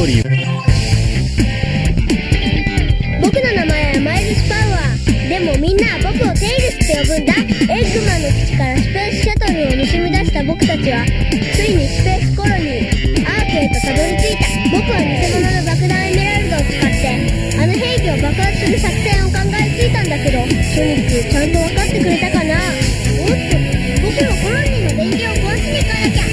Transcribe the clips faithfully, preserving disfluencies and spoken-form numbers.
通り。 僕の名前はマイルス・パワー。でもみんなは僕をテイルスって呼ぶんだ。エッグマンの基地からスペースシャトルを盗み出した僕たちはついにスペースコロニーアークへとたどり着いた。僕は偽物の爆弾エメラルドを使ってあの兵器を爆発する作戦を考えついたんだけど、ソニックちゃんと分かってくれたかな。おっと、僕もコロニーの電源を壊しに行かなきゃ。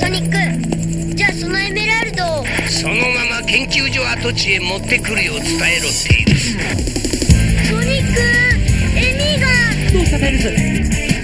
ソニック、じゃあそのエメラルドをそのまま研究所跡地へ持ってくるよう伝えろって言う。 ソニック、エミーがどうしたベルズ？